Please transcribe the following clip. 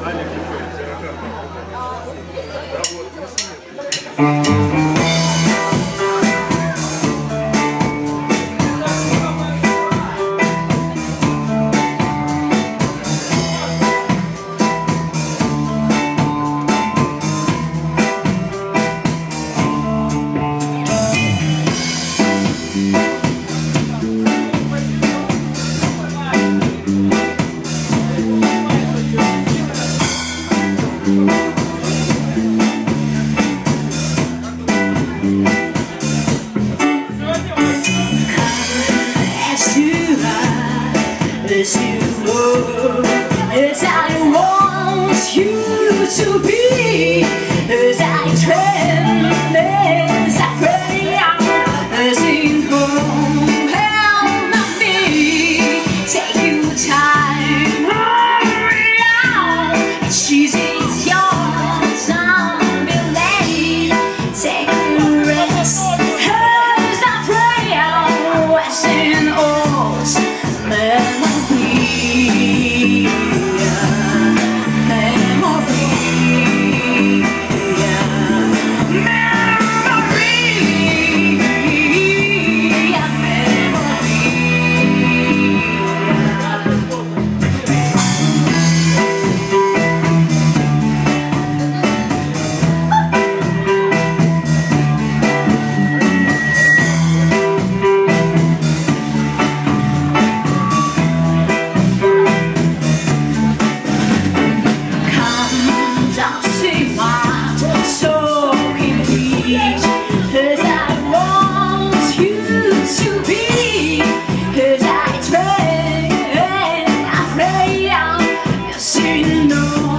As you know, as I want you to be, as I dream, as I pray, as in home, help me, take your time, hurry on, it's easy, it's yours, don't be late, take a rest, as I pray, as in old memory. Cause I want you to be, cause I pray and I pray, yes you know.